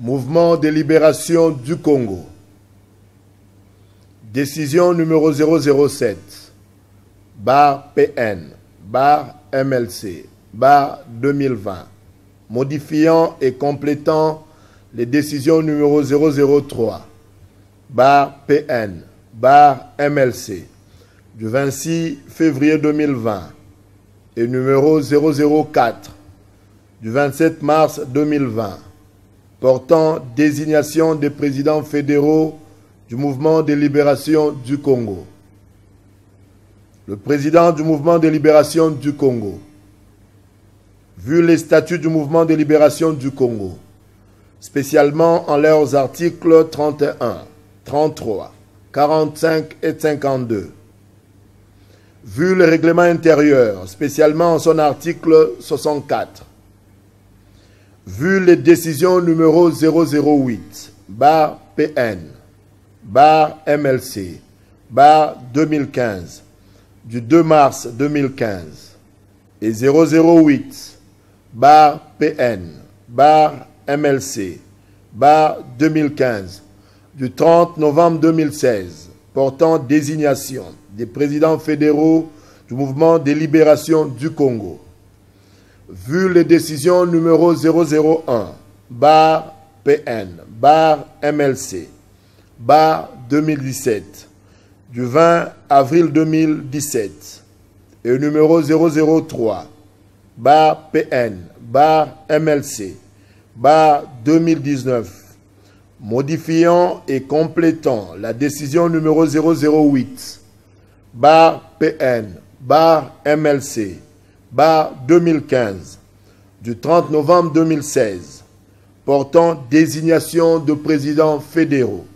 Mouvement de libération du Congo. Décision numéro 007, barre PN, barre MLC, barre 2020, modifiant et complétant les décisions numéro 003, barre PN, barre MLC, du 26 février 2020 et numéro 004, du 27 mars 2020, portant désignation des présidents fédéraux du mouvement de libération du Congo. Le président du mouvement de libération du Congo, vu les statuts du mouvement de libération du Congo, spécialement en leurs articles 31, 33, 45 et 52, vu le règlement intérieur, spécialement en son article 64, vu les décisions numéro 008, barre PN, barre MLC, barre 2015, du 2 mars 2015, et 008, barre PN, barre MLC, barre 2015, du 30 novembre 2016, portant désignation des présidents fédéraux du mouvement de libération du Congo. Vu les décisions numéro 001, barre PN, barre MLC, barre 2017, du 20 avril 2017, et numéro 003, barre PN, barre MLC, barre 2019, modifiant et complétant la décision numéro 008, barre PN, barre MLC, barre 2015, du 30 novembre 2016, portant désignation de présidents fédéraux.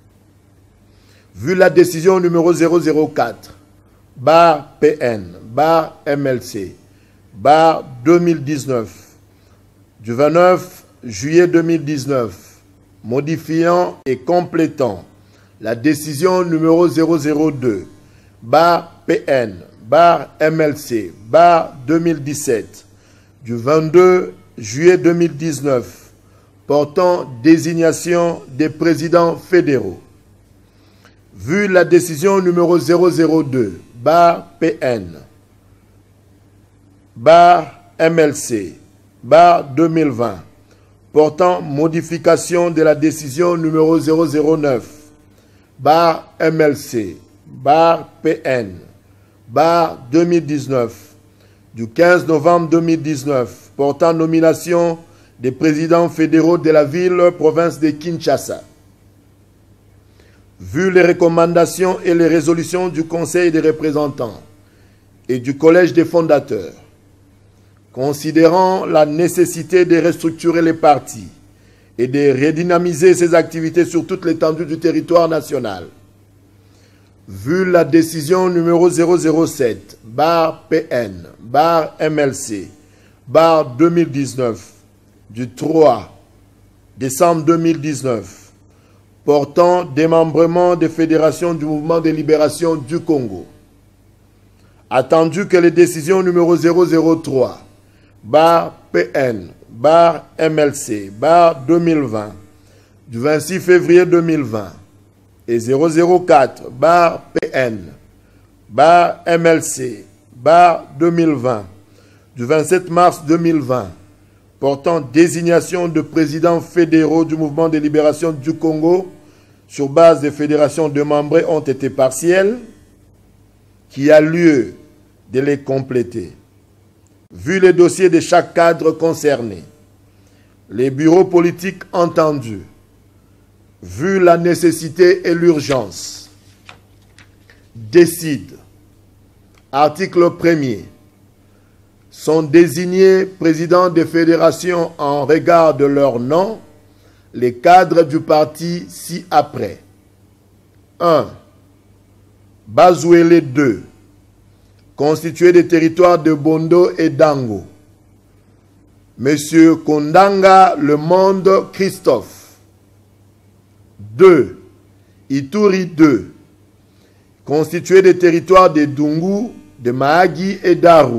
Vu la décision numéro 004, barre PN, barre MLC, barre 2019, du 29 juillet 2019, modifiant et complétant la décision numéro 002, barre PN, barre MLC, barre 2017, du 22 juillet 2019, portant désignation des présidents fédéraux. Vu la décision numéro 002, barre PN, barre MLC, barre 2020, portant modification de la décision numéro 009, barre MLC, barre PN, barre 2019, du 15 novembre 2019, portant nomination des présidents fédéraux de la ville-province de Kinshasa. Vu les recommandations et les résolutions du Conseil des représentants et du Collège des fondateurs, considérant la nécessité de restructurer les partis et de redynamiser ces activités sur toute l'étendue du territoire national, vu la décision numéro 007, barre PN, barre MLC, barre 2019, du 3 décembre 2019, portant démembrement des fédérations du mouvement de libération du Congo. Attendu que les décisions numéro 003, barre PN, barre MLC, barre 2020, du 26 février 2020, et 004, barre PN, barre MLC, barre 2020, du 27 mars 2020, portant désignation de présidents fédéraux du mouvement de libération du Congo sur base des fédérations démembrées ont été partielles, qu'il y a lieu de les compléter. Vu les dossiers de chaque cadre concerné, les bureaux politiques entendus, vu la nécessité et l'urgence, décident, article 1er, sont désignés présidents des fédérations en regard de leur nom, les cadres du parti ci-après. 1. Bazouélé 2, constitué des territoires de Bondo et Dango. Monsieur Kondanga Le Monde Christophe. 2. Ituri 2, constitué des territoires de Dungu, de Mahagi et d'Aru.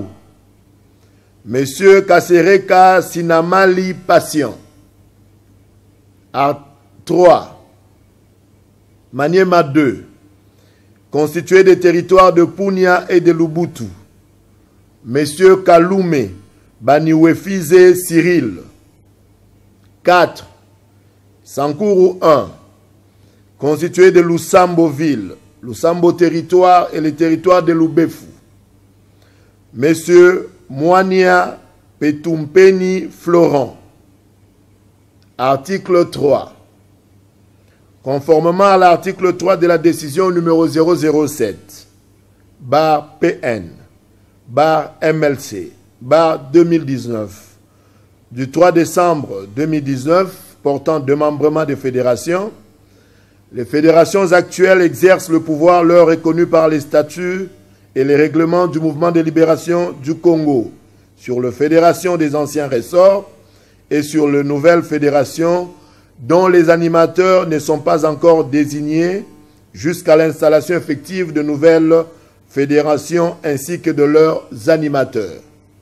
Monsieur Kasereka Sinamali Patient. 3. Maniema 2. Constitué des territoires de Punia et de Lubutu. Messieurs Kalume, Baniwefize Cyril. 4. Sankuru 1. Constitué de Lusambo ville, Lusambo territoire et le territoire de Lubefu. Messieurs Moania Petumpeni Florent. Article 3. Conformément à l'article 3 de la décision numéro 007, bar PN, bar MLC, bar 2019, du 3 décembre 2019, portant démembrement des fédérations, les fédérations actuelles exercent le pouvoir leur reconnu par les statuts et les règlements du mouvement de libération du Congo sur les fédérations des anciens ressorts et sur les nouvelles fédérations dont les animateurs ne sont pas encore désignés jusqu'à l'installation effective de nouvelles fédérations ainsi que de leurs animateurs.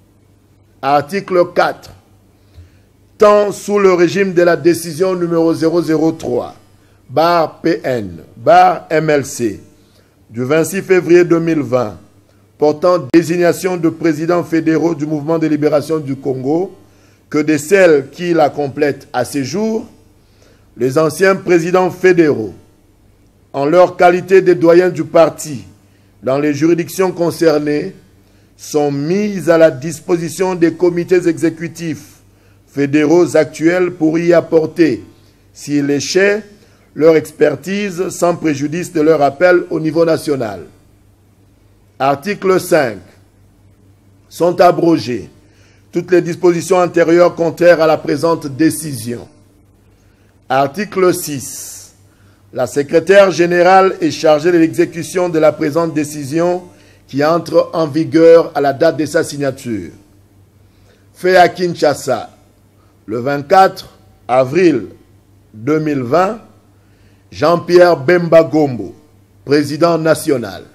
Article 4. Tant sous le régime de la décision numéro 003, bar PN, bar MLC, du 26 février 2020, portant désignation de présidents fédéraux du mouvement de libération du Congo, que de celles qui la complètent à ce jour, les anciens présidents fédéraux, en leur qualité de doyens du parti dans les juridictions concernées, sont mis à la disposition des comités exécutifs fédéraux actuels pour y apporter, s'il échait, leur expertise sans préjudice de leur appel au niveau national. Article 5. Sont abrogées toutes les dispositions antérieures contraires à la présente décision. Article 6. La secrétaire générale est chargée de l'exécution de la présente décision qui entre en vigueur à la date de sa signature. Fait à Kinshasa, le 24 avril 2020, Jean-Pierre Bemba Gombo, président national.